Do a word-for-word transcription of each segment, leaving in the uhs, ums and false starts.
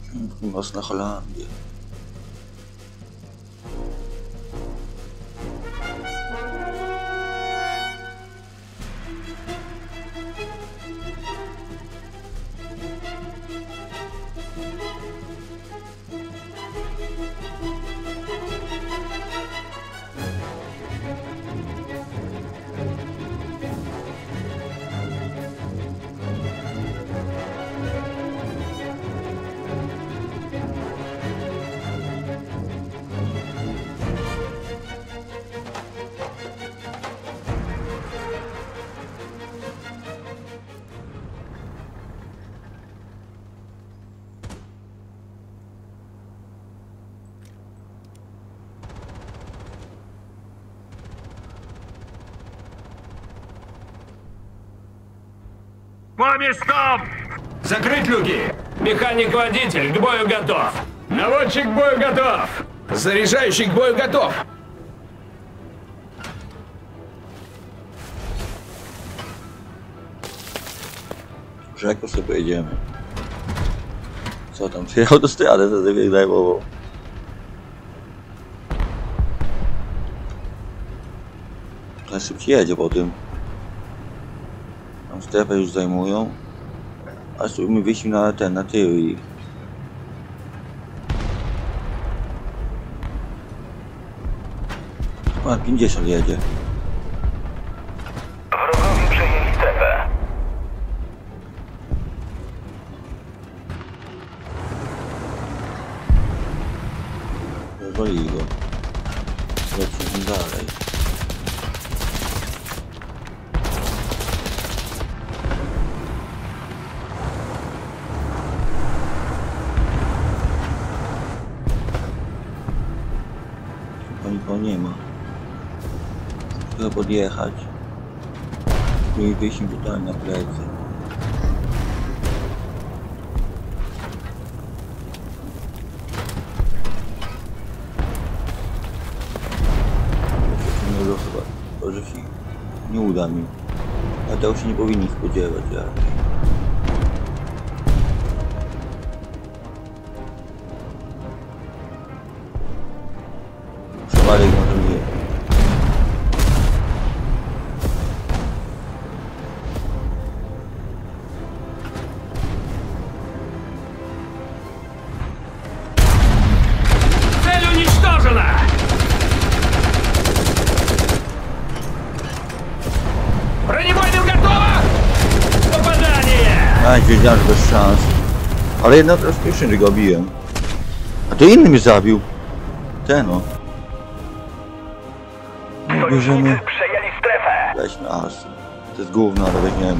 Północna Holandia. Вами стоп! Закрыть люки! Механик-водитель к бою готов! Наводчик к бою готов! Заряжающий к бою готов! Rzeko sobie pojedziemy. Co tam? Czy autostradę to sobie zajmował? Trochę szybciej jedzie po tym. Tam strefę już zajmują. A spróbujmy wyjść na ten, na tył i... Ponad pięćdziesiąt jedzie. Wrogowie przejęli strefę. Rozwalili go. Lecimy dalej. Nikogo nie ma. Trzeba podjechać. I wyjść im tutaj na plecy. Nie było chyba. To, że się nie uda mi. A tego się nie powinni spodziewać. Ja. Przypadek może nie. Цель уничтожена! Бронебойным готово! Попадание! A, wiedziałem, że bez szans. Ale jedna teraz pierwszy, że go biłem. A to inny mnie zabił. Ten o. No, bierzemy. Przejęli strefę! Weźmy asy. To jest gówno, ale weźmiemy.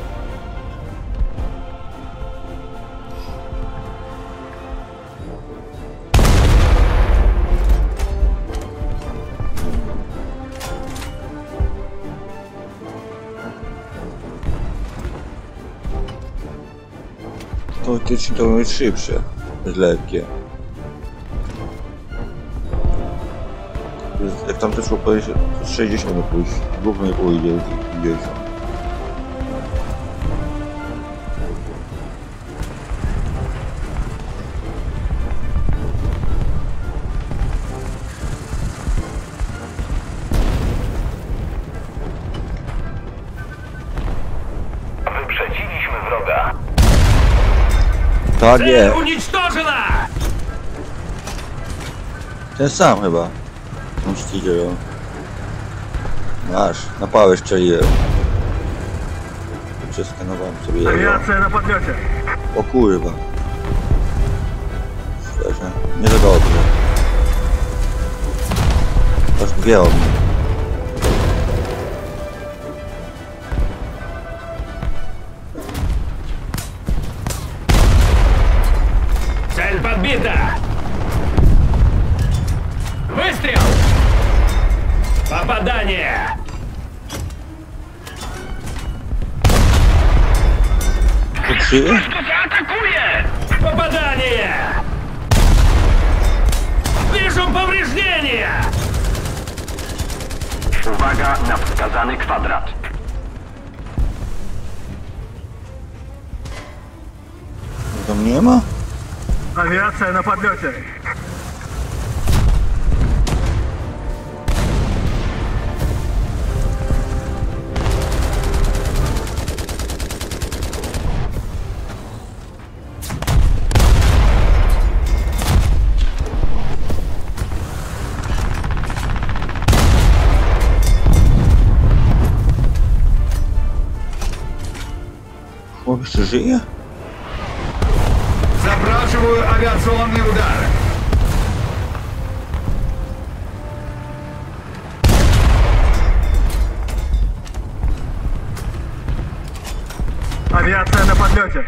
Teoretycznie to będzie szybsze. To jest lekkie. Jak tam też szło powiedzieć, to sześćdziesiąt nie pójść. Gówno nie pójdzie, pięćdziesiąt. Wyprzedziliśmy wroga. Tak jest. Уничтожена! Ten sam chyba. Musicie ją. Masz, na pałę strzeliłem. Przeskanowałem sobie jego. Авиация на подлете. O kurwa. Szczerze, nie za dobrze. Aż dwie od mnie. Цель подбита! Выстрел! Попадание! Trzy? Атакует! Попадание! Вижу повреждения! Uwaga na wskazany kwadrat. Tam nie ma? Авиация на подлете. Chłop jeszcze żyje? Запрашиваю авиационный удар. Авиация на подлете.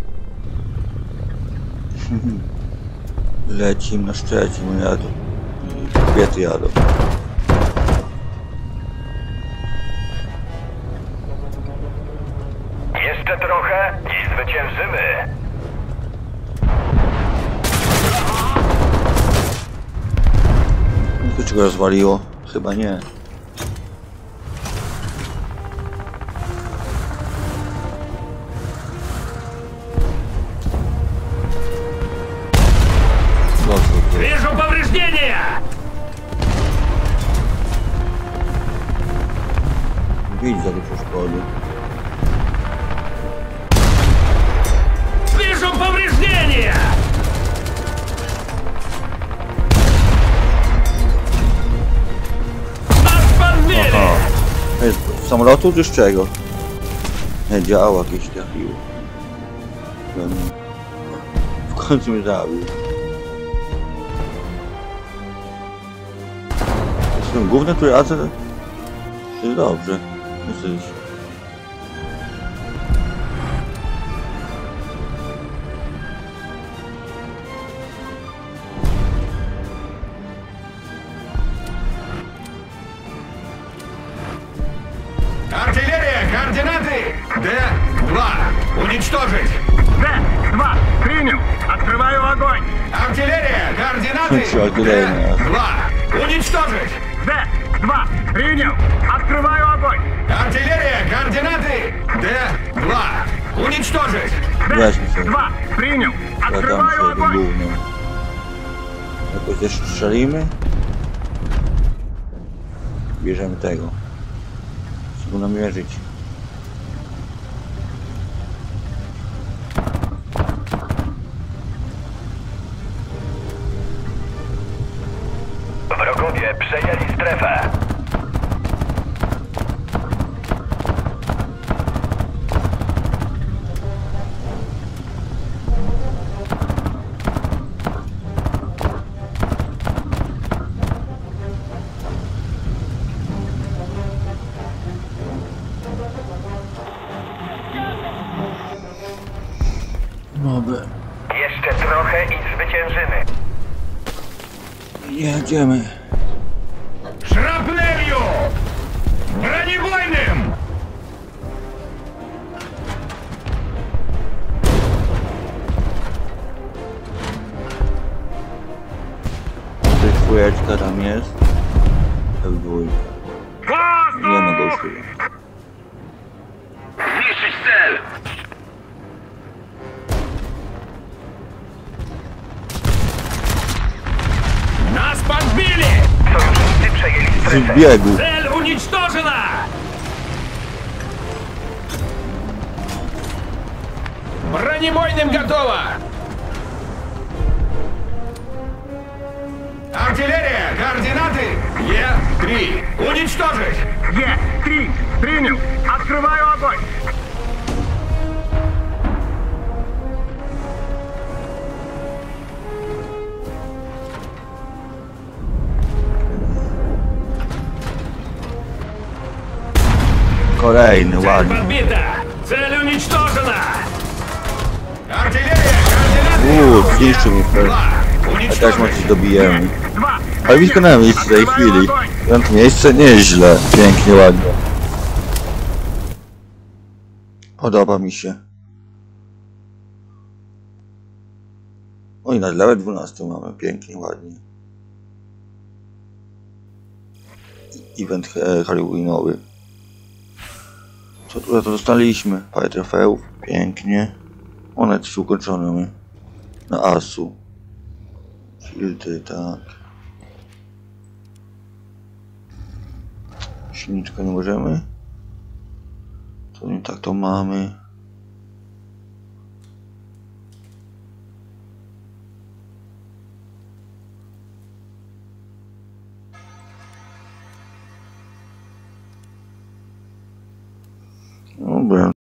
Lecim na Szczecin, jadą. Kobiety jadą. Jeszcze trochę i zwyciężymy. Dlaczego rozwaliło? Chyba nie. Вижу повреждения! Widzę dużo szkody. Вижу повреждения! Нас подбили! Aha. Jest z samolotu czy z czego? Nie działa, jakieś trafiło. Ten... W końcu mnie zabił. Jestem główny, który radzę. Jest dobrze. Jesteś. Артиллерия, координаты! Д два. Уничтожить! Д два. Принял. Открываю огонь. Артиллерия, координаты! Всё, артиллерия. Д два. Уничтожить! Д два. Принял. Открываю огонь. Артиллерия, координаты! Д два. Уничтожить! Д два. Принял. Ja tam Открываю sobie огонь. główny. Jakoś też strzelimy. Bierzemy tego. Trzeba namierzyć. Wrogowie przejęli strefę. Dobra. Jeszcze trochę i zwyciężymy. Jedziemy. Шрапнелью! Бронебойным! Tutaj czwóreczka tam jest. F dwójka. Nie ma go już chyba. Zniszczyć cel! Нас подбили! Sojusznicy przejęli strefę. Zbiegł. Цель уничтожена! Бронебойным готово! Артиллерия, координаты! Е три. Уничтожить! Е три. Принял. Открываю огонь. Kolejny, Цель ładnie. подбита! Цель уничтожена! Артиллерия, координаты! Uuu, zniszczył mnie pewnie. Два. A też ma coś dobijemy. Два. Ale blisko na miejscu w tej chwili. To miejsce nieźle. Pięknie, ładnie. Podoba mi się. Oj, na level dwunasty mamy. Pięknie, ładnie. Event e, Halloweenowy. Co tu za to dostaliśmy? Parę trofeów. Pięknie. One też ukończone. Na asu. Filtry, tak. Silniczka nie możemy. To nie tak to mamy.